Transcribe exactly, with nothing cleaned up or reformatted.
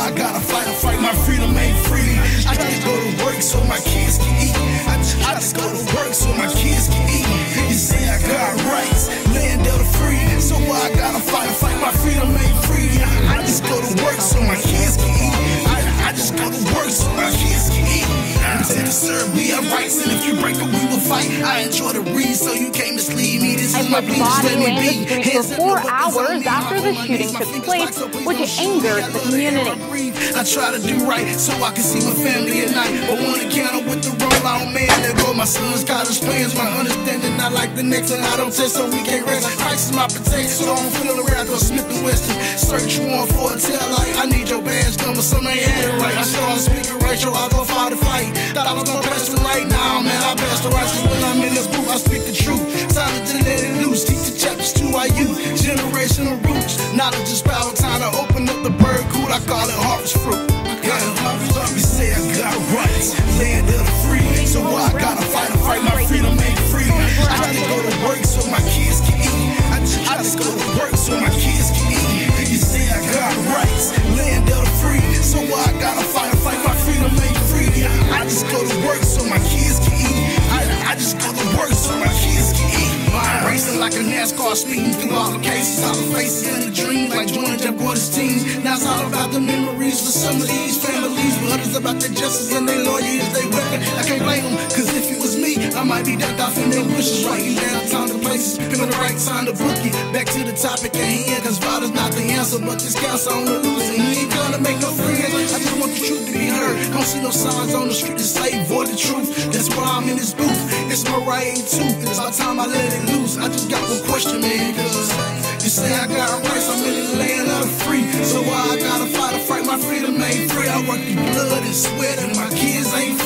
I gotta fight and fight. My freedom ain't free. I just go to work so my kids can eat. I just, I just go to work so my kids can eat. You say I got rights, land of the free. So why I gotta fight and fight? My freedom ain't free. I, I just go to work so my kids can eat. I, I just go to work so my kids can eat. To serve we have rights, and if you break it, we will fight. I enjoy the read, so you can't mislead me. This is my the body landed street for four hours after the shooting took place, which angered the community. I try to do right so I can see my family at night, but one encounter with the wrong out man, there go my son's college plans. My understanding not like the next, and I don't test, so we can't rest. Christ is my protection, so I don't feel around. Go Smith and Weston, search warrant for a tail light. I need your badge number, some ain't had it right. I started speaking right, so I go fight to fight. Thought I was gonna pass the right now, man. I pass the right, cause when I'm in this booth, I speak the truth. Time to let it loose, teach the chapters to our youth. Generational roots, knowledge is power. Time to open up the bird cool, I call it harvest fruit. Yeah, we say I got rights, land of the free. So why I gotta fight and fight? My freedom ain't free. I just go to work so my kids can eat. I just, I just go to work so my kids can eat. You say I got rights, land of the free. So why I gotta fight and fight? My freedom ain't free. I just go to work so my kids can eat. I, I just go to work so my kids can eat. Mind racing like a NASCAR, speeding through all the cases. All the faces in the dream, like joining Jeff Gordon's team. Now it's all about the memories for some of these families, but others about their justice and their lawyers, they weapon. I can't blame them, cause if it was me, I might be ducked off in their bushes, writing down time to places, picking the right time to book it. Back to the topic at hand, cause father's not the answer, but this counts on the losing. He ain't gonna make no friends, I just want the truth to be heard. Don't see no signs on the street that say void the truth. That's why I'm in this booth. It's my right too. It's about time I let it loose. I just got one question, man, cause you say I got rights, I'm in the land of the free. So why I gotta fight to fight? My freedom ain't free. I work through blood and sweat, and my kids ain't free.